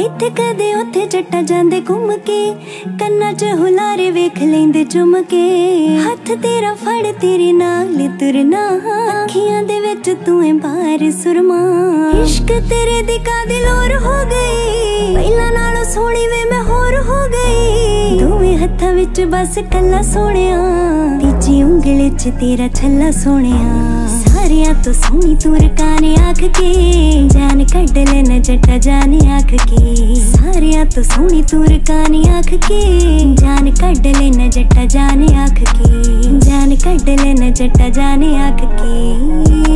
इत्थे कदे उत्थे जट्टा जांदे घुम के, कन्ना च हुलारे वेख लेंदे चुम के। हथ तेरा फड़ तेरे नाल तुरना, अखियां दे विच तू है बार सुरमा। इश्क तेरे दी कादिल और हो गई, पहला नालों सोहणी वे मैं होर हो गई। दोवें हत्थां विच बस कल्ला सोहणिया, तीजी उंगली च तेरा छल्ला सोहणिया। सारियां तो सोहनी तू रकाने आख के, जान कढ लेना जट्टा जाने आख के। सारियां तो सोहनी तू रकाने आख के, जान कढ लेना जट्टा जाने आख के। जान कढ लेना जट्टा जाने आख के।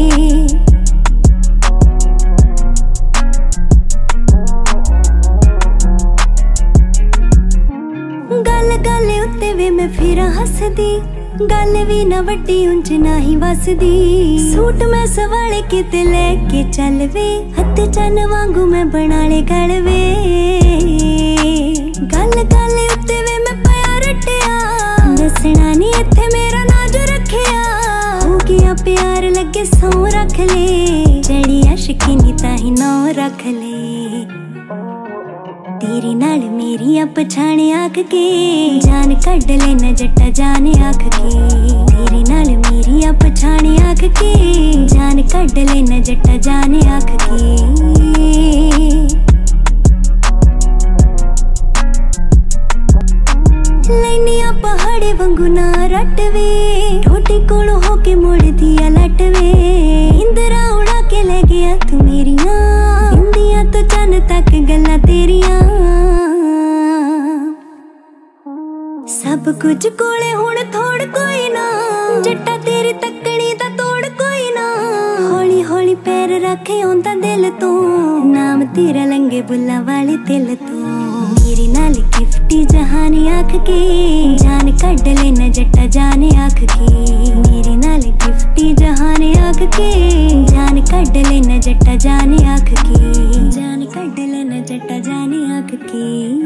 गल गल उत्ते वे मैं फिरा हसदी, गल भी ना वड्डी उंच ना ही वसदी। सूट मैं सवाले किते लेके चल वे, हथ चन वांगू मैं बना ले गल वे। गल गल उत्ते वे मैं पाया रटिया, दसना नी इत्थे मेरा नाज रखिया। हो गया प्यार लगे सौ रख ले, जड़ी अशकी नी ताही नौ रख ले। तेरे नाल मेरी पछाणे आख के, जान कढ लेना जट्टा जाने आख के। तेरे नाल मेरी पछाणे आख के, जान कढ लेना जट्टा जाने आख के। लैनिया पहाड़े वांगू ना रटवे, ठोटी कोलों होके मोड़ दिया लटवे। इंदरा उड़ा के ले गया तू मेरिया, इंदिया तो चन तक गल्ला तेरिया। सब कुछ कोले हुण थोड़ कोई ना, जट्टा तेरी तकनी दा तोड़ कोई ना। हौली हौली पैर रखे आंदा दिल तो, नाम तेरा लंगे बुल्ला वाले दिल तो। मेरे नाल गिफ्टी जहानी आख के, जान कढ लेना जट्टा जाने आख के। मेरे नाल गिफ्टी जहानी आख के, जान कढ लेना जट्टा जाने आख के। जान कढ लेना जट्टा जाने आख के।